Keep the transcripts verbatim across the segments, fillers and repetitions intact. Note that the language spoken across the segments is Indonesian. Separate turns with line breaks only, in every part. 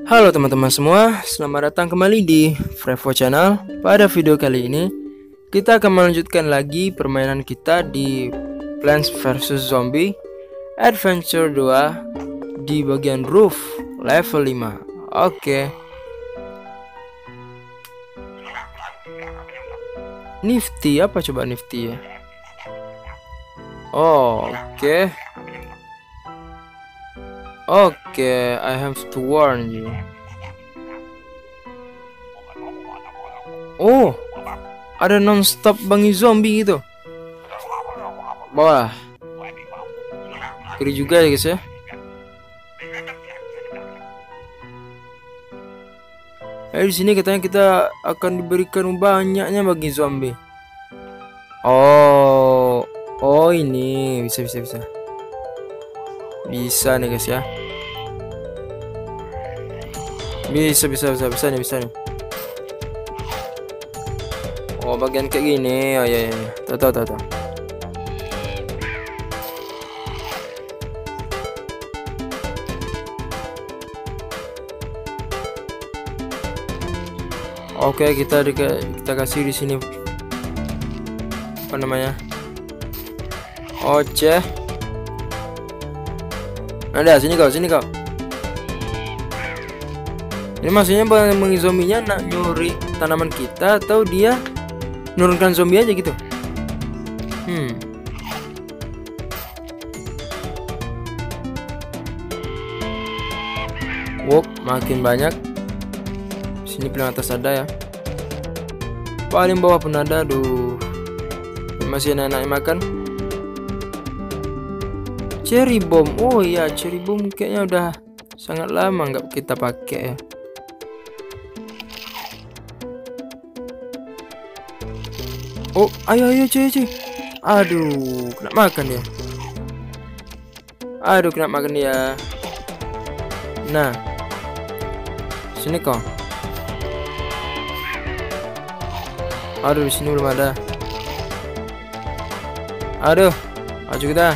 Halo teman-teman semua, selamat datang kembali di Frevo Channel. Pada video kali ini, kita akan melanjutkan lagi permainan kita di Plants versus. Zombie Adventure dua di bagian roof level lima. Oke. Nifty, apa coba Nifty ya? Oh, oke. Okay. Oke, okay, I have to warn you. Oh, ada non-stop bangi zombie gitu. Wah, keren juga ya guys ya. Eh, di sini katanya kita akan diberikan banyaknya bagi zombie. Oh, oh ini bisa bisa bisa. Bisa nih guys ya. Bisa bisa bisa bisa nih bisa nih. Oh bagian kayak gini. Oh ya ya. Tahu tahu tahu tahu. Oke kita di, kita kasih di sini apa namanya? Oce. Ada sini kau sini kau. Ini maksudnya bangi zombinya nak nyuri tanaman kita atau dia nurunkan zombie aja gitu? Hmm. Wow, makin banyak. Sini paling atas ada ya. Paling bawah pun ada. Aduh. Masih anak-anak yang makan. Cherry bomb. Oh iya, cherry bomb kayaknya udah sangat lama nggak kita pakai ya. Oh, ayo ayo cuy cuy. Aduh, kena makan ya. Aduh, kena makan ya. Nah, sini kok. Aduh, di sini belum ada. Aduh, maju kita.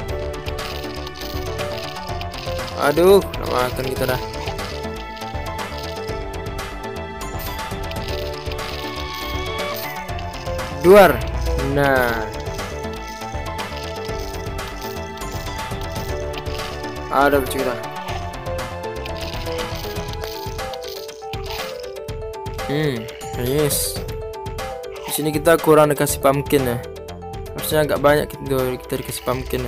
Aduh, kena makan kita dah. Duar. Nah. Ada kita. Hmm, yes. Di sini kita kurang dikasih pumpkin ya. Harusnya agak banyak kita, kita dikasih pumpkin ya.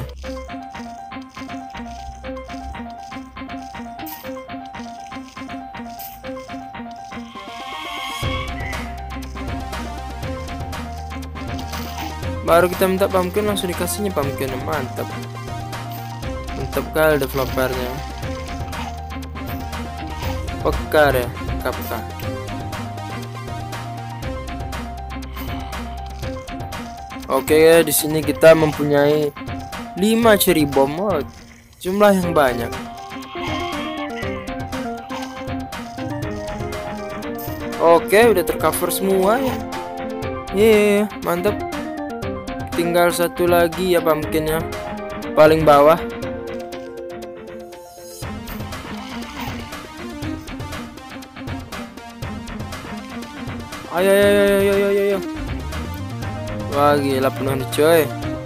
Baru kita minta pumpkin langsung dikasihnya pumpkin. Mantap. Mantap kali developernya. Pekar ya, peka-peka. Oke, di sini kita mempunyai lima cherry bomb. Oh, jumlah yang banyak. Oke, udah tercover semua ya. Iya, mantap. Tinggal satu lagi ya pumpkinnya, paling bawah. Ayo ayo ayo ayo ayo ayo. Wah gila penuh nih coy.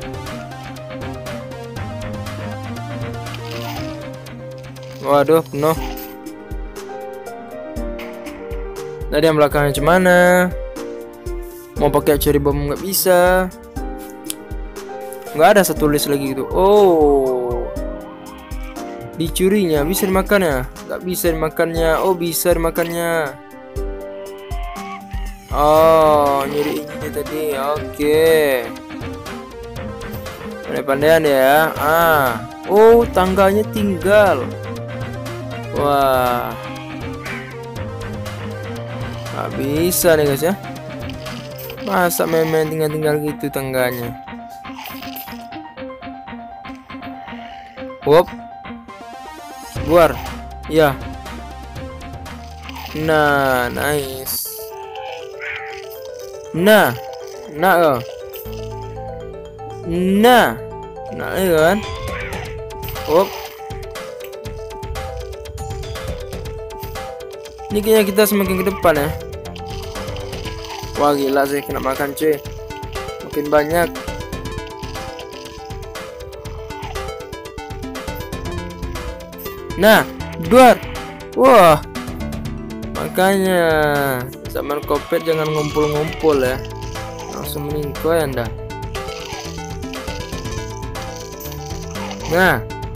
Waduh penuh. Tadi yang belakangnya cuman mau pakai cherry bomb nggak bisa. Nggak ada satu list lagi gitu. Oh, dicurinya bisa dimakan ya? Nggak bisa dimakannya. Oh bisa dimakannya. Oh nyuri ini tadi. Oke, pandai-pandaian ya. Ah, oh tangganya tinggal. Wah, nggak bisa nih guys ya. Masa main-main tinggal-tinggal gitu tangganya. Wop, keluar, ya. Nah, nice. Nah, nah, oh. Nah, nah, ya kan. Wop, Ini kayaknya kita semakin ke depan ya. Wah gila sih kena makan cuy. Makin banyak. Nah, duar. Wah. Makanya zaman Covid jangan ngumpul-ngumpul ya. Langsung meningkoy Anda. Nah.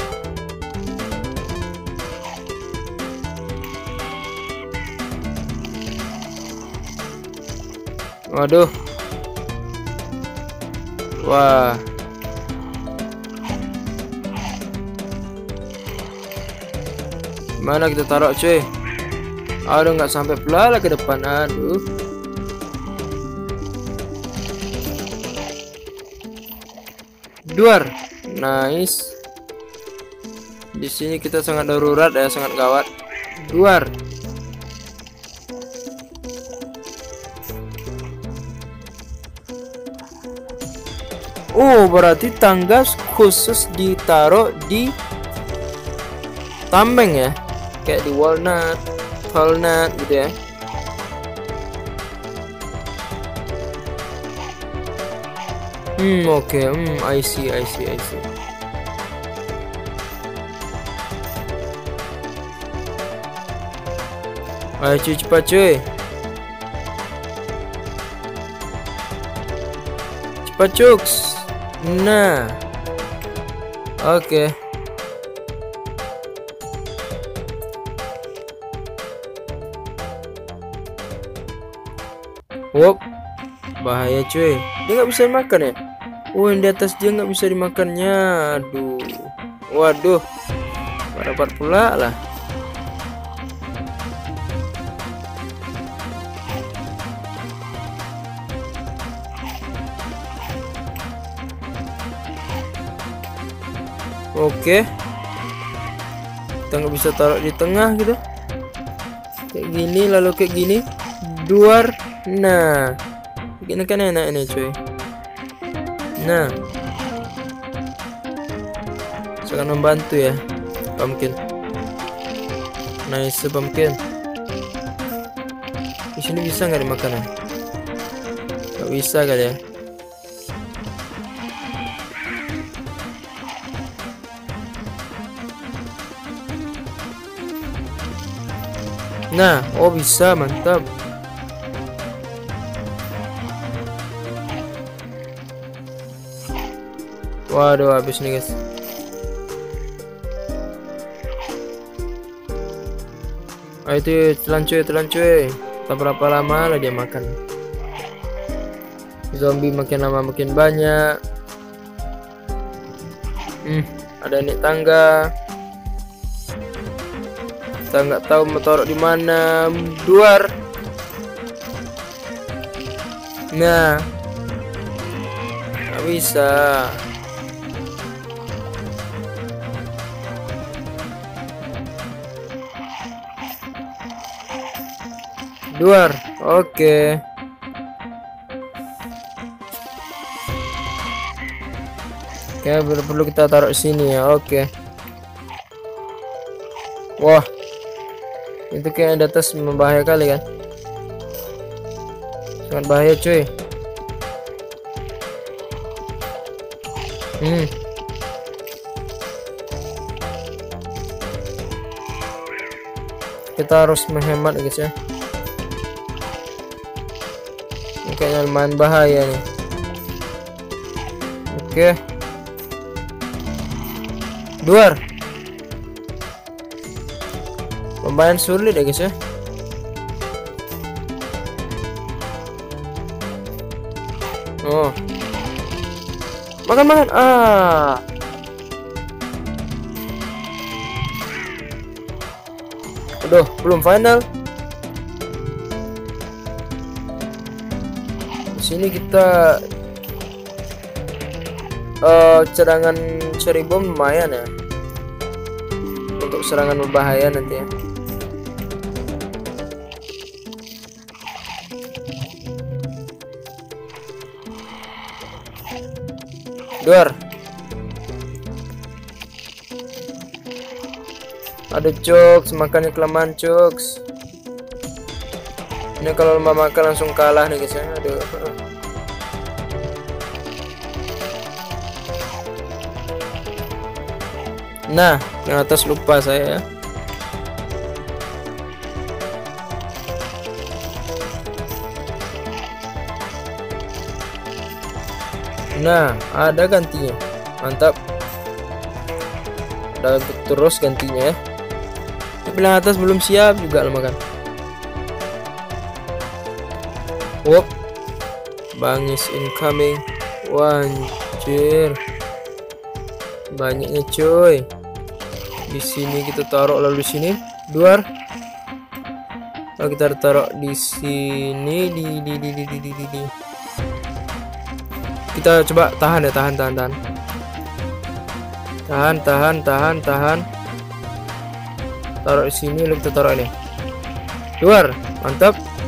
Waduh. Wah. Mana kita taruh cuy? Aduh nggak sampai pula lah ke depan. Aduh. Duar. Nice. Di sini kita sangat darurat ya, sangat gawat. Duar. Oh, berarti tangga khusus ditaruh di tameng ya, kayak di walnut, walnut gitu ya. Hmm, oke, okay. hmm, I see, I see, I see. Ayo cuy, cepat cuy. Cepat cuks. Nah, oke. Okay. Wop, bahaya cuy. Dia nggak bisa dimakan ya? Oh, yang di atas dia nggak bisa dimakannya. Aduh, waduh, nggak dapat pula lah. Oke, kita nggak bisa taruh di tengah gitu, kayak gini lalu kayak gini, duar. Nah, begini kan enak ini cuy. Nah, sangat membantu ya pumpkin. Nice pumpkin. Di sini bisa nggak dimakan ya? Nggak bisa kali ya. Nah, oh bisa, mantap. Waduh, habis nih guys. Ayo tuh, telan cuy, telan cuy. Tak berapa lama lah dia makan. Zombie makin lama makin banyak. Hmm, ada naik tangga. Kita nggak tahu mau taruh di mana. Duar. Nah, nggak bisa. Duar, oke. Okay. Oke, okay, perlu kita taruh sini ya. Oke. Okay. Wah. Itu kayak di atas membahaya kali kan. Sangat bahaya cuy. Hmm. Kita harus menghemat guys ya. Ini kayaknya lumayan bahaya nih. Oke. Duar. Lumayan sulit ya guys ya. Oh, makan makan. Ah, aduh, belum final. Di sini kita uh, cadangan cherry bomb lumayan ya untuk serangan berbahaya nanti ya. Duar. Ada Cox, makannya kelamaan Cox. Ini kalau lomba makan langsung kalah nih guys ya. Aduh. Nah, yang atas lupa saya ya. Nah, ada gantinya. Mantap. Ada terus gantinya ya. Tapi yang atas belum siap juga lo makan. Wop. Bangis incoming. Wanjir. Banyaknya coy. Di sini kita taruh, lalu di sini luar. Lalu kita taruh di sini di di di di di di di. di. Kita coba tahan ya, tahan tahan tahan. Tahan tahan tahan tahan. Taruh di sini, lalu kita taruh ini. Luar. Mantap.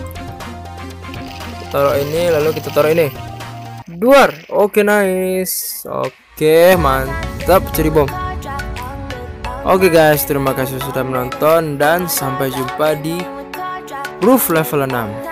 Taruh ini, lalu kita taruh ini. Luar. Oke, nice. Oke, mantap, ceri bom. Oke guys, terima kasih sudah menonton dan sampai jumpa di roof level enam.